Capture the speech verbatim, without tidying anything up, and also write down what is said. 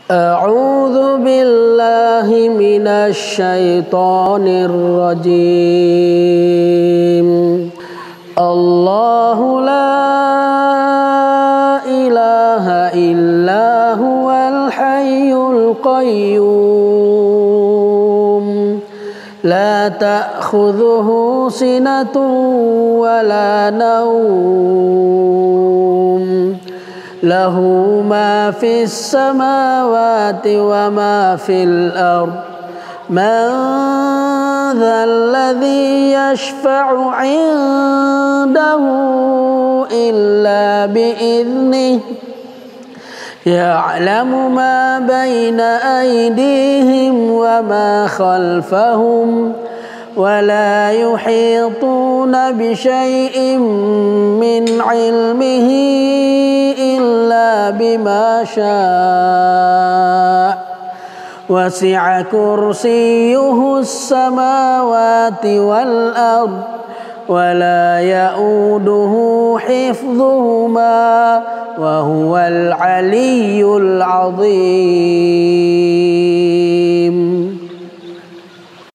أعوذ بالله من الشيطان الرجيم. الله لا إله إلا هو الحي القيوم لا تأخذه سنة ولا نوم له ما في السماوات وما في الأرض من ذا الذي يشفع عنده إلا بإذنه يعلم ما بين أيديهم وما خلفهم ولا يحيطون بشيء من علمه إلا بما شاء وسع كرسيه السماوات والأرض ولا يؤوده حفظهما وهو العلي العظيم.